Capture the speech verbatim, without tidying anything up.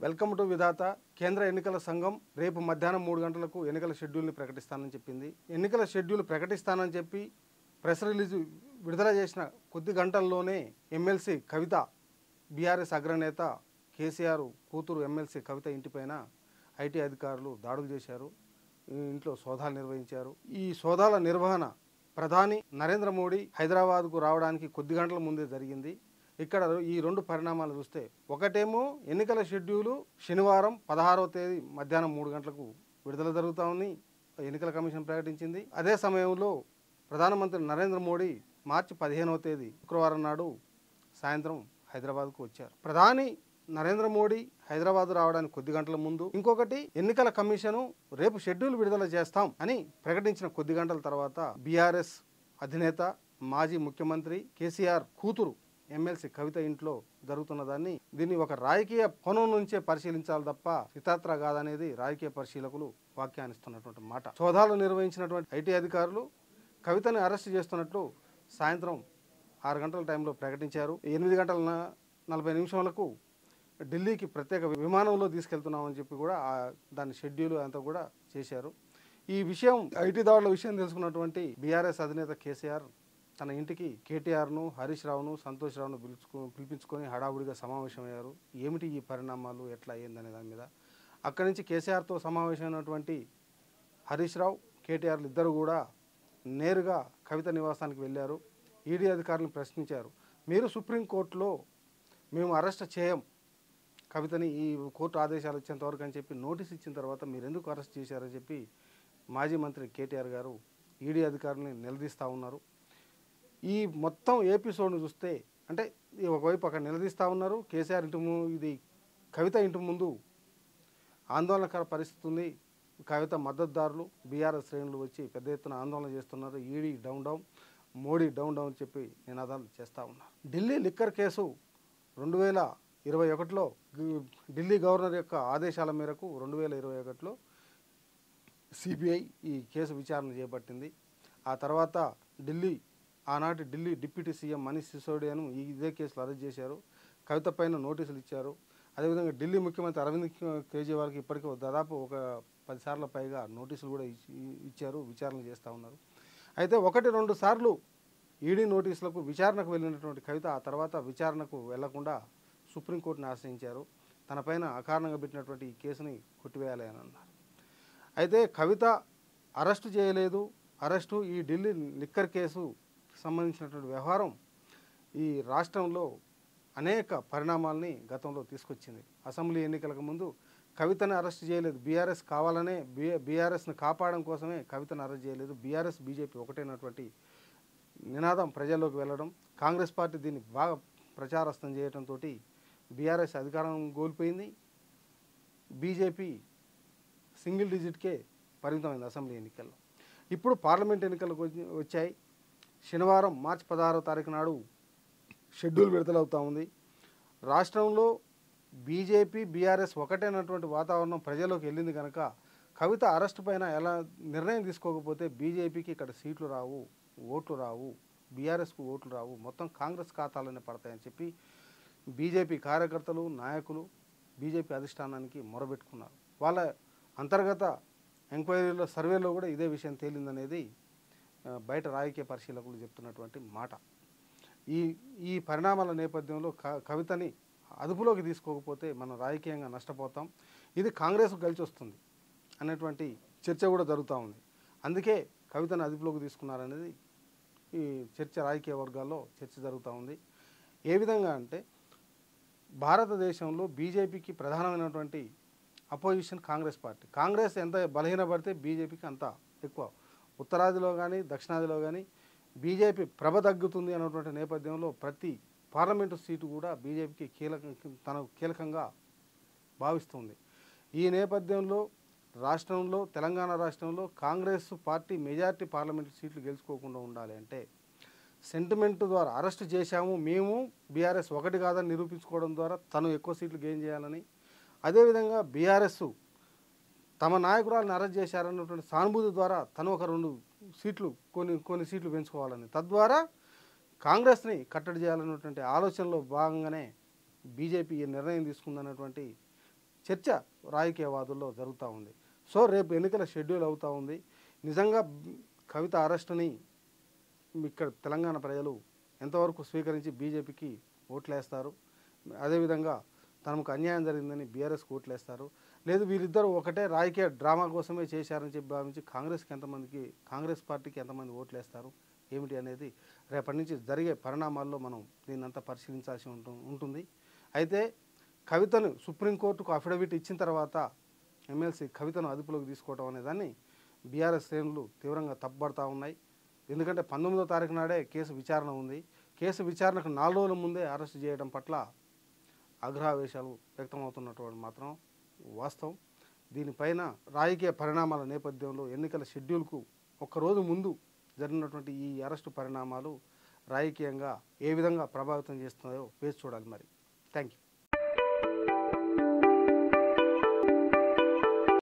Welcome to విధాత. కేంద్ర ఎన్నికల సంఘం రేపు మధ్యాహ్నం మూడు గంటలకు ఎన్నికల షెడ్యూల్ని ప్రకటిస్తానని చెప్పింది. ఎన్నికల షెడ్యూల్ ప్రకటిస్తానని చెప్పి ప్రెస్ రిలీజ్ విడుదల చేసిన కొద్ది గంటల్లోనే ఎమ్మెల్సీ కవిత, బీఆర్ఎస్ అగ్రనేత కేసీఆర్ కూతురు ఎమ్మెల్సీ కవిత ఇంటిపైన ఐటీ అధికారులు దాడులు చేశారు. ఇంట్లో సోదాలు నిర్వహించారు. ఈ సోదాల నిర్వహణ ప్రధాని నరేంద్ర మోడీ హైదరాబాద్కు రావడానికి కొద్ది గంటల ముందే జరిగింది. ఇక్కడ ఈ రెండు పరిణామాలు చూస్తే, ఒకటేమో ఎన్నికల షెడ్యూలు శనివారం పదహారవ తేదీ మధ్యాహ్నం మూడు గంటలకు విడుదల జరుగుతామని ఎన్నికల కమిషన్ ప్రకటించింది. అదే సమయంలో ప్రధానమంత్రి నరేంద్ర మోడీ మార్చి పదిహేనవ తేదీ శుక్రవారం నాడు సాయంత్రం హైదరాబాద్కు వచ్చారు. ప్రధాని నరేంద్ర మోడీ హైదరాబాద్ రావడానికి కొద్ది గంటల ముందు ఇంకొకటి, ఎన్నికల కమిషను రేపు షెడ్యూల్ విడుదల చేస్తాం అని ప్రకటించిన కొద్ది గంటల తర్వాత బీఆర్ఎస్ అధినేత మాజీ ముఖ్యమంత్రి కేసీఆర్ కూతురు ఎమ్మెల్సీ కవిత ఇంట్లో జరుగుతున్న దాన్ని దీన్ని ఒక రాజకీయ కోణం నుంచే పరిశీలించాలి తప్ప ఇతరత్రా కాదనేది రాజకీయ పరిశీలకులు వ్యాఖ్యానిస్తున్నటువంటి మాట. సోదాలు నిర్వహించినటువంటి ఐటీ అధికారులు కవితని అరెస్ట్ చేస్తున్నట్లు సాయంత్రం ఆరు గంటల టైంలో ప్రకటించారు. ఎనిమిది గంటల నలభై నిమిషాలకు ఢిల్లీకి ప్రత్యేక విమానంలో తీసుకెళ్తున్నామని చెప్పి కూడా దాని షెడ్యూల్ అంతా కూడా చేశారు. ఈ విషయం, ఐటీ దాడుల విషయం తెలుసుకున్నటువంటి బీఆర్ఎస్ అధినేత కేసీఆర్ తన ఇంటికి కేటీఆర్ను, హరీష్ రావును, సంతోష్ రావును పిలుచుకు పిలిపించుకొని హడావుడిగా సమావేశమయ్యారు. ఏమిటి ఈ పరిణామాలు, ఎట్లా అయ్యిందనే దాని మీద. అక్కడి నుంచి కేసీఆర్తో సమావేశమైనటువంటి హరీష్ రావు, కేటీఆర్లు ఇద్దరు కూడా నేరుగా కవిత నివాసానికి వెళ్ళారు. ఈడీ అధికారులను ప్రశ్నించారు. మీరు సుప్రీంకోర్టులో మేము అరెస్ట్ చేయం కవితని, ఈ కోర్టు ఆదేశాలు వచ్చేంత వరకు అని చెప్పి నోటీస్ ఇచ్చిన తర్వాత మీరు ఎందుకు అరెస్ట్ చేశారని చెప్పి మాజీ మంత్రి కేటీఆర్ గారు ఈడీ అధికారులని నిలదీస్తూ ఉన్నారు. ఈ మొత్తం ఎపిసోడ్ను చూస్తే, అంటే ఒకవైపు అక్కడ నిలదీస్తూ ఉన్నారు. కేసీఆర్ ఇంటి ఇది కవిత ఇంటి ముందు ఆందోళనకర పరిస్థితి ఉంది. కవిత మద్దతుదారులు, బీఆర్ఎస్ శ్రేణులు వచ్చి పెద్ద ఎత్తున ఆందోళన చేస్తున్నారు. ED down down, Modi down down చెప్పి నినాదాలు చేస్తూ ఉన్నారు. ఢిల్లీ లిక్కర్ కేసు రెండు వేల ఇరవై ఒకటిలో ఢిల్లీ గవర్నర్ యొక్క ఆదేశాల మేరకు రెండు వేల ఇరవై ఒకటిలో సిబిఐ ఈ కేసు విచారణ చేపట్టింది. ఆ తర్వాత ఢిల్లీ ఆనాటి ఢిల్లీ డిప్యూటీ సీఎం మనీష్ సిసోడియాను ఇదే కేసులో అరెస్ట్ చేశారు. కవిత పైన నోటీసులు ఇచ్చారు. అదేవిధంగా ఢిల్లీ ముఖ్యమంత్రి అరవింద్ కేజ్రీవాల్కి ఇప్పటికీ దాదాపు ఒక పది సార్ల పైగా నోటీసులు కూడా ఇచ్చారు, విచారణ చేస్తూ ఉన్నారు. అయితే ఒకటి రెండు సార్లు ఈడీ నోటీసులకు విచారణకు వెళ్ళినటువంటి కవిత ఆ తర్వాత విచారణకు వెళ్లకుండా సుప్రీంకోర్టును ఆశ్రయించారు. తనపైన అకారణంగా పెట్టినటువంటి ఈ కేసుని కొట్టివేయాలి అని అన్నారు. అయితే కవిత అరెస్టు చేయలేదు. అరెస్టు ఈ ఢిల్లీ లిక్కర్ కేసు సంబంధించినటువంటి వ్యవహారం ఈ రాష్ట్రంలో అనేక పరిణామాలని గతంలో తీసుకొచ్చింది. అసెంబ్లీ ఎన్నికలకు ముందు కవితను అరెస్ట్ చేయలేదు. బీఆర్ఎస్ కావాలనే బీ బీఆర్ఎస్ను కాపాడడం కోసమే కవితను అరెస్ట్ చేయలేదు. బీఆర్ఎస్ బీజేపీ ఒకటైనటువంటి నినాదం ప్రజల్లోకి వెళ్ళడం, కాంగ్రెస్ పార్టీ దీన్ని బాగా ప్రచారస్తం చేయడంతో బీఆర్ఎస్ అధికారం కోల్పోయింది. బీజేపీ సింగిల్ డిజిట్కే పరిమితమైంది అసెంబ్లీ ఎన్నికల్లో. ఇప్పుడు పార్లమెంట్ ఎన్నికలకు వచ్చాయి. శనివారం మార్చి పదహారవ తారీఖు నాడు షెడ్యూల్ విడుదలవుతూ ఉంది. రాష్ట్రంలో బీజేపీ బీఆర్ఎస్ ఒకటైనటువంటి వాతావరణం ప్రజల్లోకి వెళ్ళింది కనుక కవిత అరెస్టు పైన ఎలా నిర్ణయం తీసుకోకపోతే బీజేపీకి ఇక్కడ సీట్లు రావు, ఓట్లు రావు, బీఆర్ఎస్కు ఓట్లు రావు, మొత్తం కాంగ్రెస్ ఖాతాలోనే పడతాయని చెప్పి బీజేపీ కార్యకర్తలు, నాయకులు బీజేపీ అధిష్టానానికి మొరబెట్టుకున్నారు. వాళ్ళ అంతర్గత ఎంక్వైరీలో, సర్వేలో కూడా ఇదే విషయం తేలిందనేది బయట రాజకీయ పరిశీలకులు చెప్తున్నటువంటి మాట. ఈ ఈ పరిణామాల నేపథ్యంలో కవితని అదుపులోకి తీసుకోకపోతే మనం రాజకీయంగా నష్టపోతాం, ఇది కాంగ్రెస్కు కలిసి వస్తుంది అనేటువంటి చర్చ కూడా జరుగుతూ ఉంది. అందుకే కవితను అదుపులోకి తీసుకున్నారనేది ఈ చర్చ రాజకీయ వర్గాల్లో చర్చ జరుగుతూ ఉంది. ఏ విధంగా అంటే, భారతదేశంలో బీజేపీకి ప్రధానమైనటువంటి అపోజిషన్ కాంగ్రెస్ పార్టీ. కాంగ్రెస్ ఎంత బలహీనపడితే బీజేపీకి అంత ఎక్కువ. ఉత్తరాదిలో కానీ దక్షిణాదిలో కానీ బీజేపీ ప్రభ తగ్గుతుంది అన్నటువంటి నేపథ్యంలో ప్రతి పార్లమెంటు సీటు కూడా బీజేపీకి కీలక తన కీలకంగా భావిస్తుంది. ఈ నేపథ్యంలో రాష్ట్రంలో, తెలంగాణ రాష్ట్రంలో కాంగ్రెస్ పార్టీ మెజార్టీ పార్లమెంటు సీట్లు గెలుచుకోకుండా ఉండాలి అంటే సెంటిమెంట్ ద్వారా అరెస్ట్ చేశాము మేము, బీఆర్ఎస్ ఒకటి కాదని నిరూపించుకోవడం ద్వారా తను ఎక్కువ సీట్లు గెయిన్ చేయాలని, అదేవిధంగా బీఆర్ఎస్ తమ నాయకురాలను అరెస్ట్ చేశారన్నటువంటి సానుభూతి ద్వారా తను ఒక రెండు సీట్లు కొన్ని కొన్ని సీట్లు పెంచుకోవాలని, తద్వారా కాంగ్రెస్ని కట్టడి చేయాలన్నటువంటి ఆలోచనలో భాగంగానే బీజేపీ ఈ నిర్ణయం తీసుకుందన్నటువంటి చర్చ రాజకీయవాదుల్లో జరుగుతూ ఉంది. సో రేపు ఎన్నికల షెడ్యూల్ అవుతూ ఉంది. నిజంగా కవిత అరెస్టుని ఇక్కడ తెలంగాణ ప్రజలు ఎంతవరకు స్వీకరించి బీజేపీకి ఓట్లేస్తారు, అదేవిధంగా తనకు అన్యాయం జరిగిందని బీఆర్ఎస్కి ఓట్లేస్తారు, లేదు వీరిద్దరూ ఒకటే రాజకీయ డ్రామా కోసమే చేశారని చెప్పి భావించి కాంగ్రెస్కి ఎంతమందికి కాంగ్రెస్ పార్టీకి ఎంతమంది ఓట్లేస్తారు ఏమిటి అనేది రేపటి నుంచి జరిగే పరిణామాల్లో మనం దీన్నంతా పరిశీలించాల్సి ఉంటుంది. అయితే కవితను సుప్రీంకోర్టుకు అఫిడవిట్ ఇచ్చిన తర్వాత ఎమ్మెల్సీ కవితను అదుపులోకి తీసుకోవడం అనేదాన్ని బీఆర్ఎస్ శ్రేణులు తీవ్రంగా తప్పుపడతా ఉన్నాయి. ఎందుకంటే పంతొమ్మిదో తారీఖు నాడే కేసు విచారణ ఉంది. కేసు విచారణకు నాలుగు రోజుల ముందే అరెస్ట్ చేయడం పట్ల ఆగ్రహావేశాలు వ్యక్తమవుతున్నటువంటి మాత్రం వాస్తవం. దీనిపైన రాజకీయ పరిణామాల నేపథ్యంలో ఎన్నికల షెడ్యూల్కు ఒక్కరోజు ముందు జరిగినటువంటి ఈ అరెస్టు పరిణామాలు రాజకీయంగా ఏ విధంగా ప్రభావితం చేస్తున్నాయో వేచి చూడాలి మరి. Thank you.